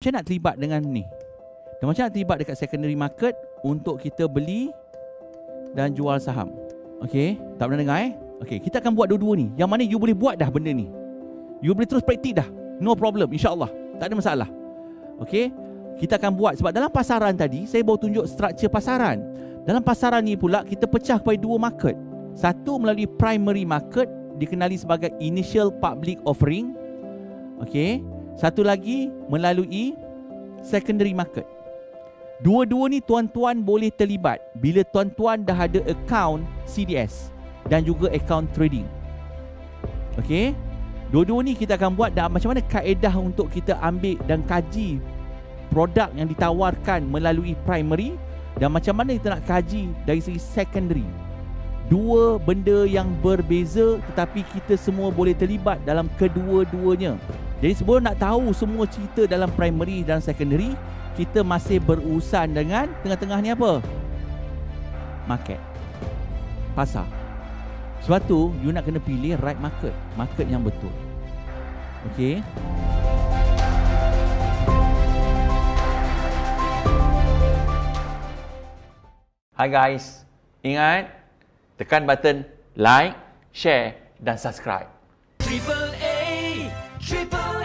macam nak terlibat dengan ni? Dan macam nak terlibat dekat secondary market untuk kita beli dan jual saham? Okay, tak pernah dengar Okay, kita akan buat dua-dua ni. Yang mana you boleh buat dah benda ni. You boleh terus praktik dah. No problem, insyaAllah. Tak ada masalah. Okay, kita akan buat. Sebab dalam pasaran tadi, saya baru tunjuk struktur pasaran. Dalam pasaran ni pula, kita pecah kepada dua market. Satu melalui primary market, dikenali sebagai initial public offering. Okay, satu lagi melalui secondary market. Dua-dua ni tuan-tuan boleh terlibat bila tuan-tuan dah ada account CDS dan juga account trading. Okay, dua-dua ni kita akan buat dan macam mana kaedah untuk kita ambil dan kaji produk yang ditawarkan melalui primary dan macam mana kita nak kaji dari segi secondary. Dua benda yang berbeza tetapi kita semua boleh terlibat dalam kedua-duanya. Jadi sebelum nak tahu semua cerita dalam primary dan secondary, kita masih berurusan dengan tengah-tengah ni apa? Market. Pasar. Sebab tu, you nak kena pilih right market. Market yang betul. Okay. Hi guys. Ingat, tekan button like, share dan subscribe. Triple A, Triple